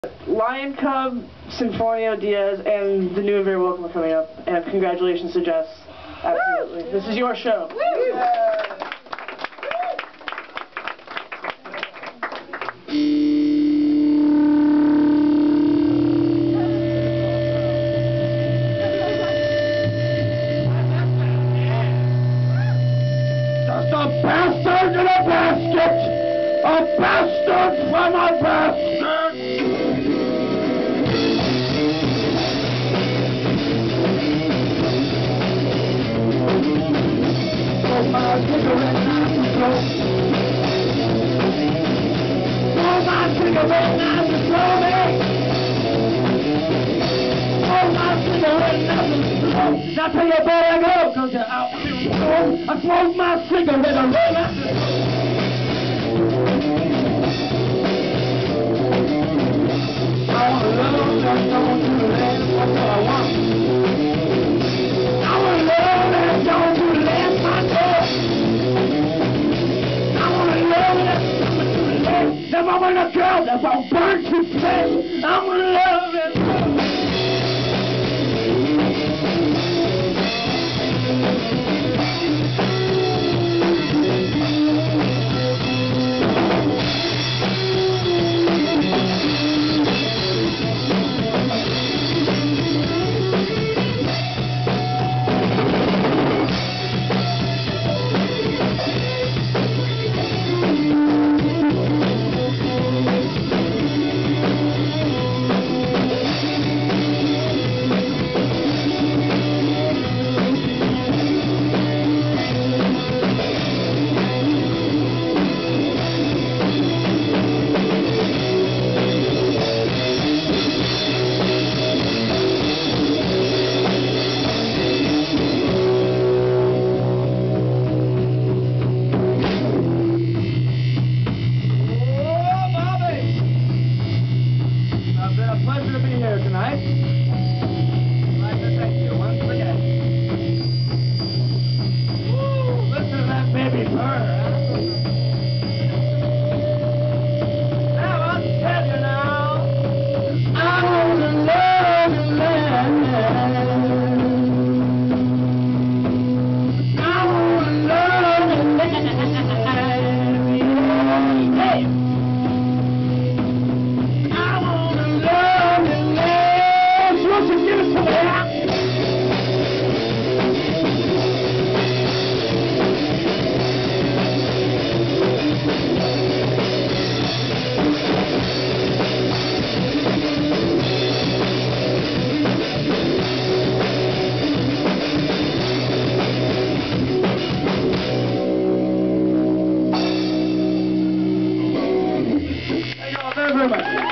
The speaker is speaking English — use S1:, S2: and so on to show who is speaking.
S1: Lion Cub, Sinfonio Diaz, and the new and very welcome are coming up. And congratulations to Jess. Absolutely. This is your show.
S2: Just a bastard in a basket! A bastard from a basket! Smoke my cigarette, not to smoke. Smoke my cigarette, not to smoke me. Smoke my cigarette, not to smoke. That's how your boy go, 'cause you're out to smoke. I smoke my cigarette, I roll out to smoke. I want love, just don't do that, that's all I want. I want love, that don't do that, my God. I want love, that don't do that. If I want a girl that's all burnt to flesh, I want love that. Pleasure to be here tonight. I'd like to thank you once again. Woo, listen to that baby purr. Now I'll tell you now, I wanna love you, man. I wanna love you, man. Hey. Thank you all very much.